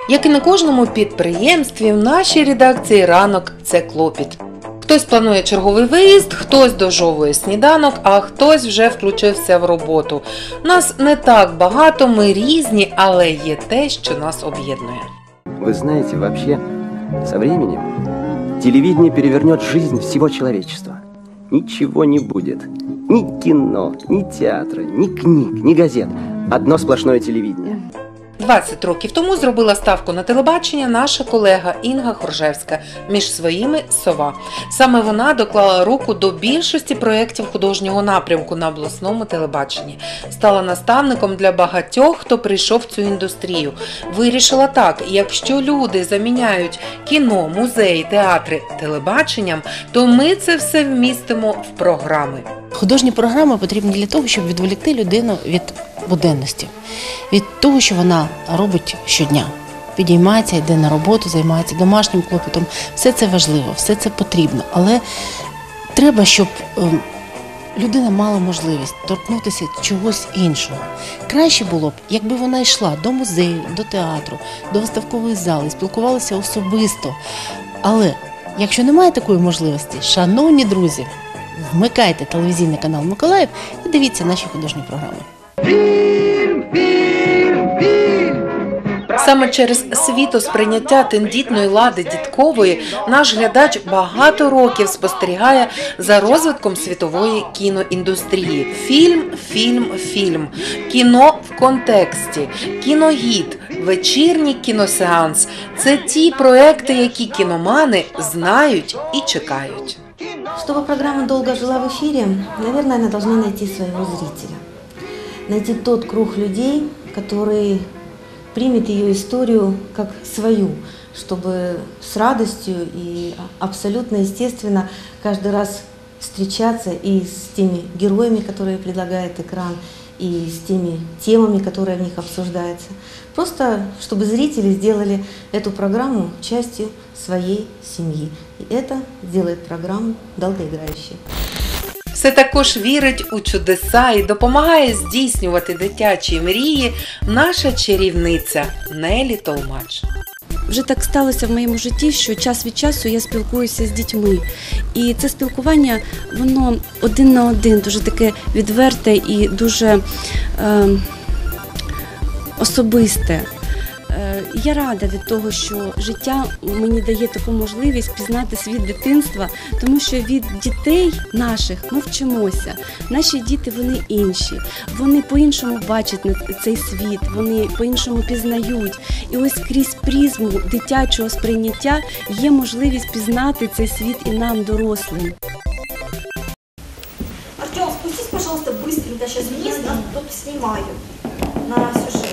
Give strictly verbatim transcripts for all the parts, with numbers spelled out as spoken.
Як і на кожному підприємстві, в нашій редакції ранок – це клопіт. Хтось планує черговий виїзд, хтось дожовує сніданок, а хтось вже включився в роботу. Нас не так багато, ми різні, але є те, що нас об'єднує. Ви знаєте, вообще, со временем телевидение перевернет жизнь всего человечества. Ничего не будет. Ни кино, ни театра, ни книг, ни газет. Одно сплошное телевидение. двадцять років тому зробила ставку на телебачення наша колега Інга Хоржевська, між своїми «Сова». Саме вона доклала руку до більшості проєктів художнього напрямку на обласному телебаченні. Стала наставником для багатьох, хто прийшов в цю індустрію. Вирішила так, якщо люди заміняють кіно, музеї, театри телебаченням, то ми це все вмістимо в програми. Художні програми потрібні для того, щоб відволікти людину від буденності, від того, що вона робить щодня. Підіймається, йде на роботу, займається домашнім клопотом. Все це важливо, все це потрібно. Але треба, щоб людина мала можливість торкнутися чогось іншого. Краще було б, якби вона йшла до музею, до театру, до виставкової зали, спілкувалася особисто. Але якщо немає такої можливості, шановні друзі, вмикайте телевізійний канал «Миколаїв» і дивіться наші художні програми. Фільм, фільм, фільм! Саме через світосприйняття тендітної Лади Дідкової наш глядач багато років спостерігає за розвитком світової кіноіндустрії. Фільм, фільм, фільм. Кіно в контексті, кіногід, вечірній кіносеанс – це ті проекти, які кіномани знають і чекають. Чтобы программа долго жила в эфире, наверное, она должна найти своего зрителя. Найти тот круг людей, который примет ее историю как свою, чтобы с радостью и абсолютно естественно каждый раз встречаться и с теми героями, которые предлагает экран, и с теми темами, которые в них обсуждаются. Просто, чтобы зрители сделали эту программу частью своей семьи. И это делает программу долгоиграющей. Все також вірить у чудеса і допомагає здійснювати дитячі мрії наша чарівниця Нелі Толмач. Вже так сталося в моєму житті, що час від часу я спілкуюся з дітьми. І це спілкування, воно один на один, дуже таке відверте і дуже е, особисте. Я рада від того, що життя мені дає таку можливість пізнати світ дитинства, тому що від дітей наших ми вчимося. Наші діти, вони інші, вони по-іншому бачать цей світ, вони по-іншому пізнають. І ось крізь призму дитячого сприйняття є можливість пізнати цей світ і нам, дорослим. Артем, спустись, пожалуйста, быстренько, сейчас вниз, да, тут снимаю на сюжет.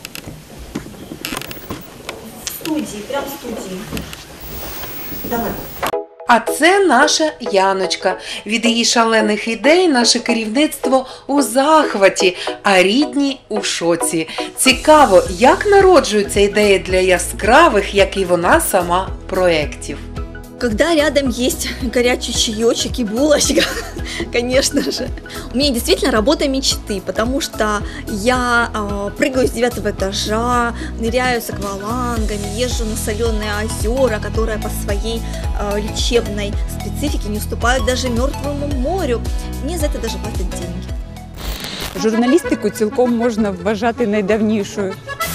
Студії, прямо в студії. Давай. А це наша Яночка. Від її шалених ідей наше керівництво у захваті, а рідні у шоці. Цікаво, як народжуються ідеї для яскравих, як і вона сама, проєктів. Когда рядом есть горячий чаечек и булочка, конечно же. У меня действительно работа мечты, потому что я э, прыгаю с девятого этажа, ныряю с аквалангами, езжу на соленые озера, которые по своей э, лечебной специфике не уступают даже мертвому морю. Мне за это даже платят деньги. Журналістику цілком можна вважати найдавнішою.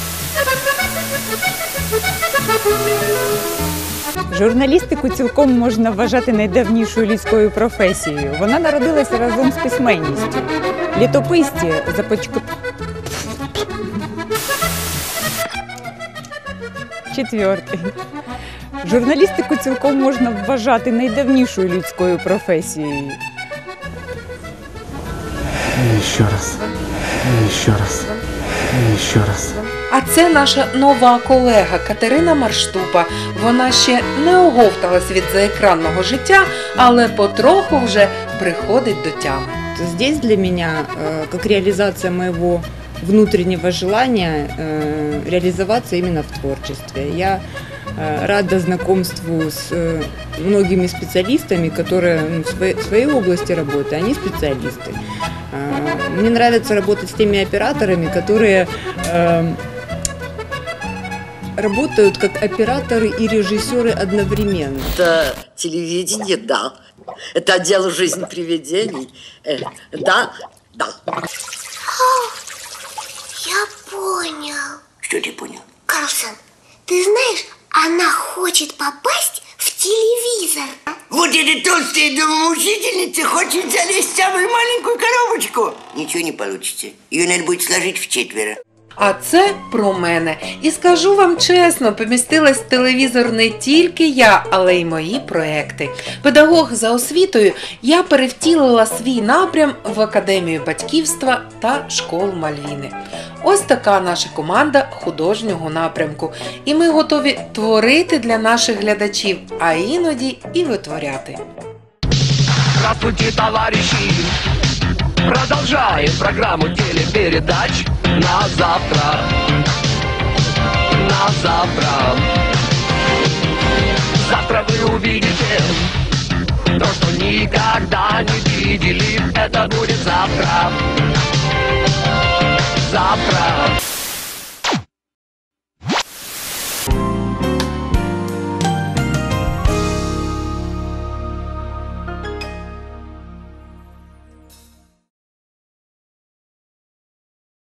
Журналістику цілком можна вважати найдавнішою людською професією. Вона народилася разом з письменністю. Літописці започку... Четвертий. Журналістику цілком можна вважати найдавнішою людською професією. Ще раз. Ще раз. Ще раз. А це наша нова колега Катерина Марштупа. Вона ще не оговталась від заекранного життя, але потроху вже приходить до тями. Здесь для меня, как реализация моего внутреннего желания, реализоваться именно в творчестве. Я рада знакомству с многими специалистами, которые в своей области работают, они специалисты. Мне нравится работать с теми операторами, которые работают как операторы и режиссеры одновременно. Это телевидение, да. Это отдел «Жизнь привидений». Э, да, да. Я понял. Что ты понял? Карлсон, ты знаешь, она хочет попасть в телевизор. Вот эта толстая домоучительница хочет залезть в самую маленькую коробочку. Ничего не получится. Ее надо будет сложить в четверо. А це про мене. І скажу вам чесно, помістилась в телевізор не тільки я, але й мої проекти. Педагог за освітою, я перевтілила свій напрям в Академію батьківства та школу Мальвіни. Ось така наша команда художнього напрямку. І ми готові творити для наших глядачів, а іноді і витворяти. Здравствуйте, товарищи! Продолжаем программу телепередач на завтра. На завтра. Завтра вы увидите то, что никогда не видели. Это будет завтра. Завтра.